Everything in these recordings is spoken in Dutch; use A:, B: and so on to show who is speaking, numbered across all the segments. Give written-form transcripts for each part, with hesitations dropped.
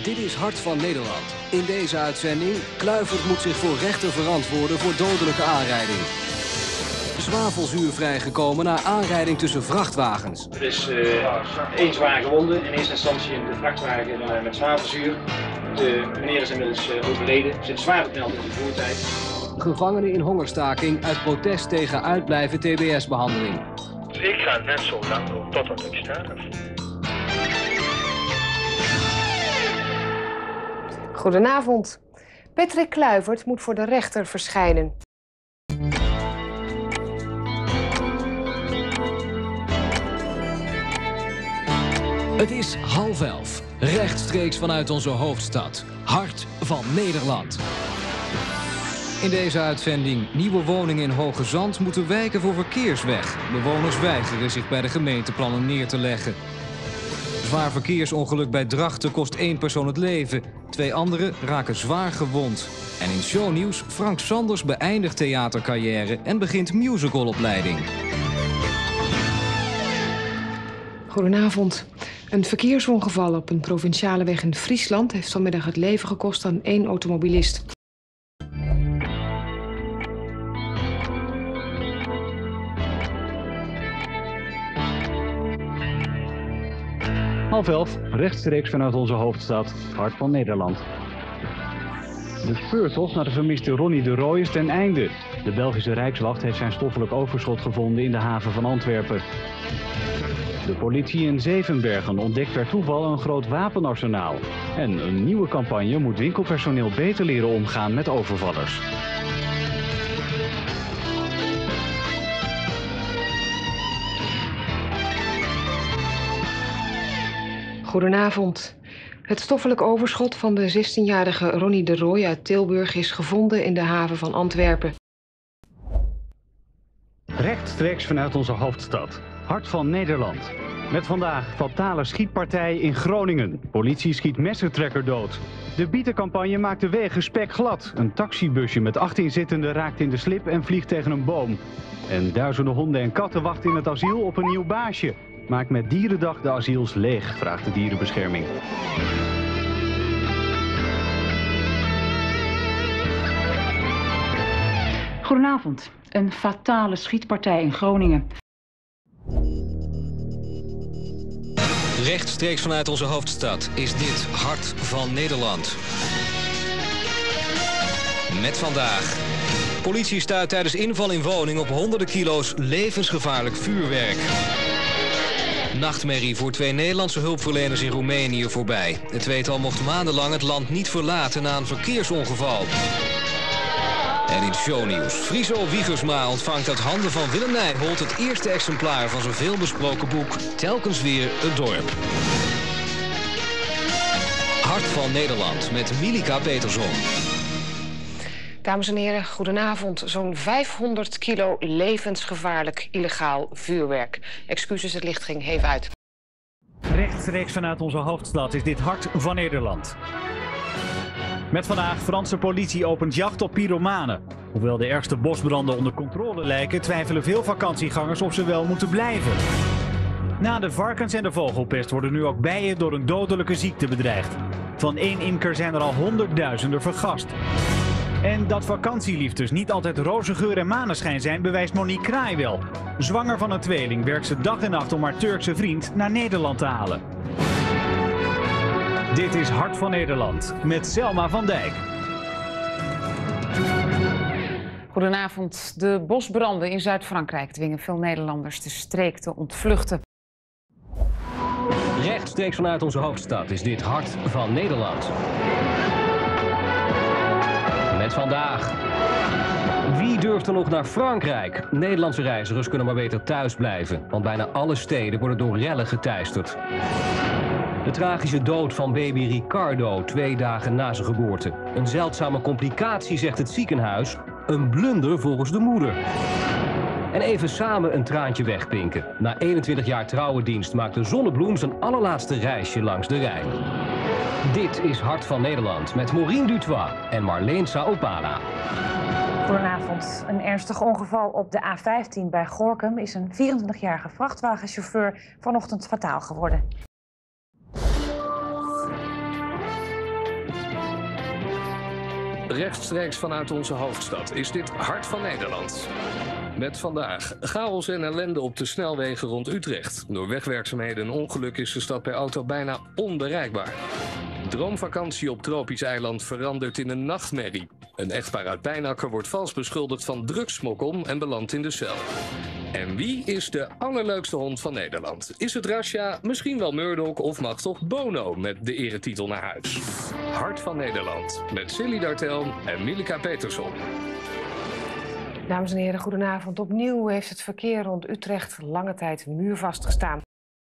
A: Dit is Hart van Nederland. In deze uitzending, Kluivert moet zich voor rechter verantwoorden voor dodelijke aanrijding. Zwavelzuur vrijgekomen na aanrijding tussen vrachtwagens.
B: Er is één zwaar gewonde, in eerste instantie in de vrachtwagen met zwavelzuur. De meneer is inmiddels overleden, zit zwaar bekneld in zijn voertuig.
A: Gevangenen in hongerstaking uit protest tegen uitblijven TBS-behandeling.
C: Ik ga net zo lang door totdat ik sterf.
D: Goedenavond. Patrick Kluivert moet voor de rechter verschijnen.
A: Het is 10:30, rechtstreeks vanuit onze hoofdstad, Hart van Nederland. In deze uitzending, nieuwe woningen in Hoge Zand moeten wijken voor verkeersweg. Bewoners weigeren zich bij de gemeenteplannen neer te leggen. Zwaar verkeersongeluk bij Drachten kost 1 persoon het leven. 2 anderen raken zwaar gewond. En in shownieuws, Frank Sanders beëindigt theatercarrière en begint musicalopleiding.
D: Goedenavond. Een verkeersongeval op een provinciale weg in Friesland heeft vanmiddag het leven gekost aan 1 automobilist.
E: Half 11, rechtstreeks vanuit onze hoofdstad, Hart van Nederland. De speurtocht naar de vermiste Ronnie de Rooij is ten einde. De Belgische Rijkswacht heeft zijn stoffelijk overschot gevonden in de haven van Antwerpen. De politie in Zevenbergen ontdekt per toeval een groot wapenarsenaal. En een nieuwe campagne moet winkelpersoneel beter leren omgaan met overvallers.
D: Goedenavond. Het stoffelijk overschot van de 16-jarige Ronnie de Rooij uit Tilburg is gevonden in de haven van Antwerpen.
E: Rechtstreeks vanuit onze hoofdstad, Hart van Nederland. Met vandaag fatale schietpartij in Groningen. Politie schiet messertrekker dood. De bietencampagne maakt de wegen spekglad. Een taxibusje met 18 zittenden raakt in de slip en vliegt tegen een boom. En duizenden honden en katten wachten in het asiel op een nieuw baasje. Maakt met Dierendag de asiels leeg, vraagt de dierenbescherming.
F: Goedenavond. Een fatale schietpartij in Groningen.
A: Rechtstreeks vanuit onze hoofdstad is dit Hart van Nederland. Met vandaag. Politie stuit tijdens inval in woning op honderden kilo's levensgevaarlijk vuurwerk. Nachtmerrie voor 2 Nederlandse hulpverleners in Roemenië voorbij. Het tweetal mocht maandenlang het land niet verlaten na een verkeersongeval. En in shownieuws. Friso Wiegersma ontvangt uit handen van Willem Nijholt het eerste exemplaar van zijn veelbesproken boek Telkens weer het dorp. Hart van Nederland met Milika Peterson.
D: Dames en heren, goedenavond. Zo'n 500 kilo levensgevaarlijk illegaal vuurwerk. Excuses, het licht ging even uit.
G: Rechtstreeks vanuit onze hoofdstad is dit Hart van Nederland. Met vandaag, Franse politie opent jacht op pyromanen. Hoewel de ergste bosbranden onder controle lijken, twijfelen veel vakantiegangers of ze wel moeten blijven. Na de varkens- en de vogelpest worden nu ook bijen door een dodelijke ziekte bedreigd. Van 1 imker zijn er al honderdduizenden vergast. En dat vakantieliefdes niet altijd roze geur en maneschijn zijn, bewijst Monique Kraai wel. Zwanger van een tweeling werkt ze dag en nacht om haar Turkse vriend naar Nederland te halen. Dit is Hart van Nederland met Selma van Dijk.
F: Goedenavond. De bosbranden in Zuid-Frankrijk dwingen veel Nederlanders de streek te ontvluchten.
A: Rechtstreeks vanuit onze hoofdstad is dit Hart van Nederland. Met vandaag. Wie durft er nog naar Frankrijk? Nederlandse reizigers kunnen maar beter thuis blijven, want bijna alle steden worden door rellen geteisterd. De tragische dood van baby Ricardo 2 dagen na zijn geboorte. Een zeldzame complicatie, zegt het ziekenhuis. Een blunder volgens de moeder. En even samen een traantje wegpinken. Na 21 jaar trouwendienst maakte Zonnebloem zijn allerlaatste reisje langs de Rijn. Dit is Hart van Nederland met Maureen Dutois en Marleen Saopala.
H: Goedenavond. Een ernstig ongeval op de A15 bij Gorinchem is een 24-jarige vrachtwagenchauffeur vanochtend fataal geworden.
I: Rechtstreeks vanuit onze hoofdstad is dit Hart van Nederland. Met vandaag chaos en ellende op de snelwegen rond Utrecht. Door wegwerkzaamheden en ongeluk is de stad per auto bijna onbereikbaar. Droomvakantie op tropisch eiland verandert in een nachtmerrie. Een echtpaar uit Pijnacker wordt vals beschuldigd van drugssmokkel en belandt in de cel. En wie is de allerleukste hond van Nederland? Is het Rasja, misschien wel Murdoch of mag toch Bono met de eretitel naar huis? Hart van Nederland met Silly Dartel en Milika Peterson.
D: Dames en heren, goedenavond. Opnieuw heeft het verkeer rond Utrecht lange tijd muurvast gestaan.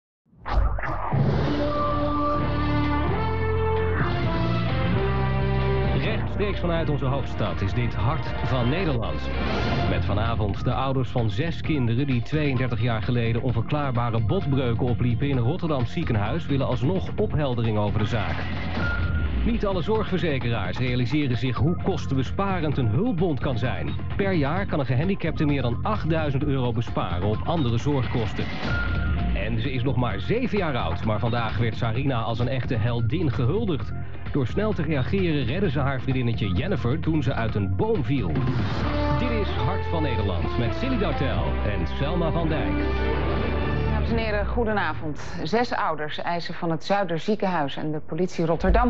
A: Rechtstreeks vanuit onze hoofdstad is dit Hart van Nederland. Met vanavond de ouders van 6 kinderen die 32 jaar geleden onverklaarbare botbreuken opliepen in een Rotterdams ziekenhuis willen alsnog opheldering over de zaak. Niet alle zorgverzekeraars realiseren zich hoe kostenbesparend een hulpbond kan zijn. Per jaar kan een gehandicapte meer dan €8.000 besparen op andere zorgkosten. En ze is nog maar 7 jaar oud, maar vandaag werd Sarina als een echte heldin gehuldigd. Door snel te reageren redde ze haar vriendinnetje Jennifer toen ze uit een boom viel. Dit is Hart van Nederland met Silly Dartel en Selma van Dijk.
F: Dames en heren, goedenavond. 6 ouders eisen van het Zuiderziekenhuis en de politie Rotterdam.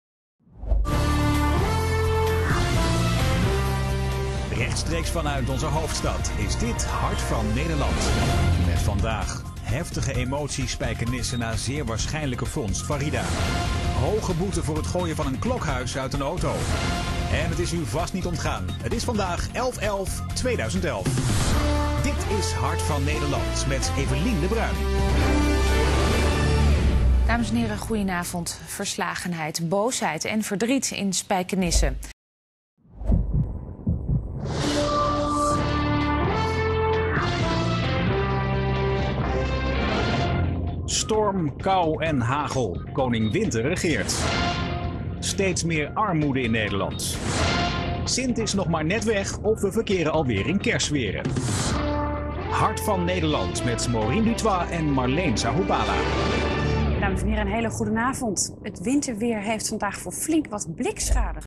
G: Rechtstreeks vanuit onze hoofdstad is dit Hart van Nederland. Met vandaag heftige emoties Spijkenisse na zeer waarschijnlijke vondst Farida. Hoge boete voor het gooien van een klokhuis uit een auto. En het is u vast niet ontgaan. Het is vandaag 11/11/2011. Dit is Hart van Nederland met Evelien de Bruin.
H: Dames en heren, goedenavond. Verslagenheid, boosheid en verdriet in Spijkenisse.
G: Storm, kou en hagel. Koning Winter regeert. Steeds meer armoede in Nederland. Sint is nog maar net weg of we verkeren alweer in kerstsferen. Hart van Nederland met Maureen Dutois en Marleen Sahubala.
J: Dames en heren, een hele goede avond. Het winterweer heeft vandaag voor flink wat blikschade.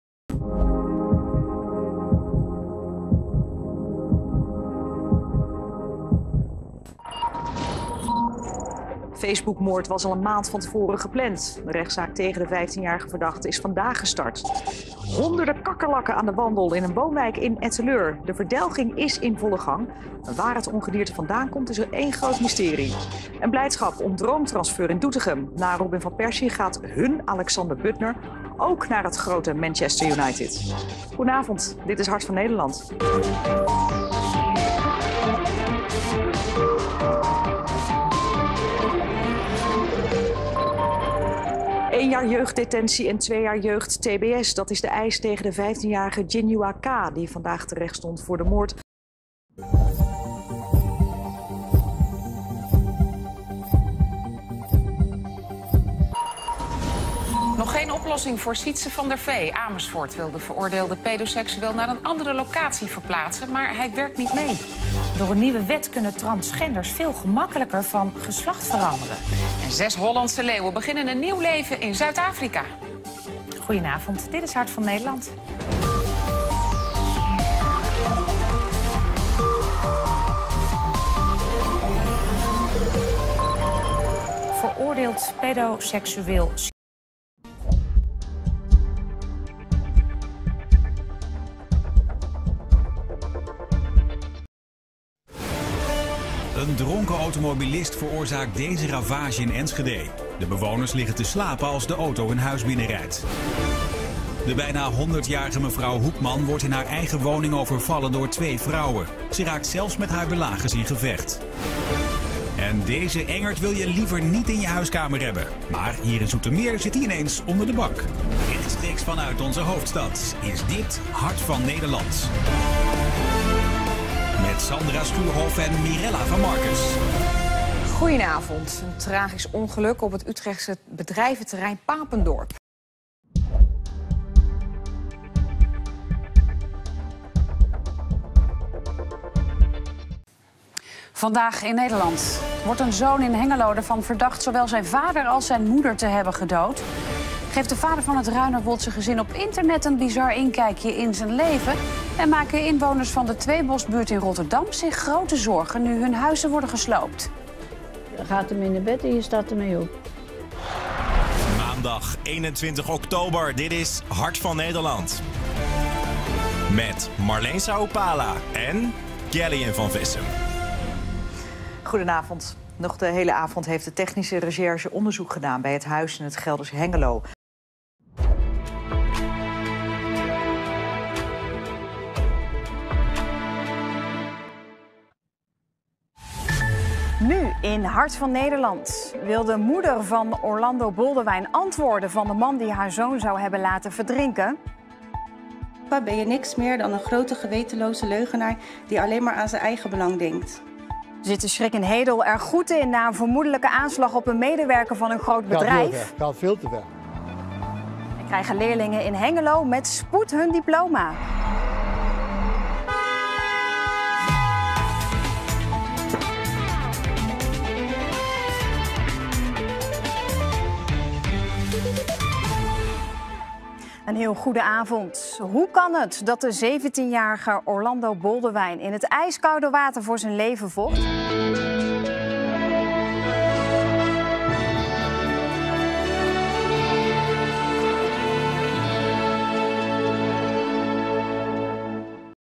K: Facebookmoord was al een maand van tevoren gepland. De rechtszaak tegen de 15-jarige verdachte is vandaag gestart. Honderden kakkerlakken aan de wandel in een woonwijk in Etteleur. De verdelging is in volle gang. Waar het ongedierte vandaan komt is er één groot mysterie. En blijdschap om droomtransfer in Doetinchem. Na Robin van Persie gaat hun Alexander Butner ook naar het grote Manchester United. Goedenavond, dit is Hart van Nederland. 1 jaar jeugddetentie en 2 jaar jeugd TBS. Dat is de eis tegen de 15-jarige Jinhua K. die vandaag terecht stond voor de moord.
F: Nog geen oplossing voor Sietse van der Vee. Amersfoort wil de veroordeelde pedoseksueel naar een andere locatie verplaatsen, maar hij werkt niet mee.
H: Door een nieuwe wet kunnen transgenders veel gemakkelijker van geslacht veranderen.
F: En 6 Hollandse leeuwen beginnen een nieuw leven in Zuid-Afrika.
H: Goedenavond, dit is Hart van Nederland. Veroordeeld pedoseksueel.
G: Een dronken automobilist veroorzaakt deze ravage in Enschede. De bewoners liggen te slapen als de auto hun huis binnenrijdt. De bijna 100-jarige mevrouw Hoekman wordt in haar eigen woning overvallen door 2 vrouwen. Ze raakt zelfs met haar belagers in gevecht. En deze engert wil je liever niet in je huiskamer hebben. Maar hier in Zoetermeer zit hij ineens onder de bank. Rechtstreeks vanuit onze hoofdstad is dit Hart van Nederland. Met Sandra Stuurhof en Mirella van Marcus.
F: Goedenavond. Een tragisch ongeluk op het Utrechtse bedrijventerrein Papendorp.
J: Vandaag in Nederland wordt een zoon in Hengelo ervan verdacht zowel zijn vader als zijn moeder te hebben gedood. Geeft de vader van het Ruinerwoldse gezin op internet een bizar inkijkje in zijn leven. En maken inwoners van de Tweebosbuurt in Rotterdam zich grote zorgen nu hun huizen worden gesloopt.
L: Je gaat hem in de bed en je staat ermee op.
M: Maandag 21 oktober, dit is Hart van Nederland. Met Marleen Saopala en Gillian van Vissem.
K: Goedenavond. Nog de hele avond heeft de technische recherche onderzoek gedaan bij het huis in het Gelders Hengelo.
J: Nu in Hart van Nederland wil de moeder van Orlando Boldewijn antwoorden van de man die haar zoon zou hebben laten verdrinken.
N: Papa, ben je niks meer dan een grote gewetenloze leugenaar die alleen maar aan zijn eigen belang denkt.
J: Zit de schrik in Hedel er goed in na een vermoedelijke aanslag op een medewerker van een groot bedrijf?
O: Gaat veel te ver.
J: En krijgen leerlingen in Hengelo met spoed hun diploma. Een heel goede avond. Hoe kan het dat de 17-jarige Orlando Boldewijn in het ijskoude water voor zijn leven vocht?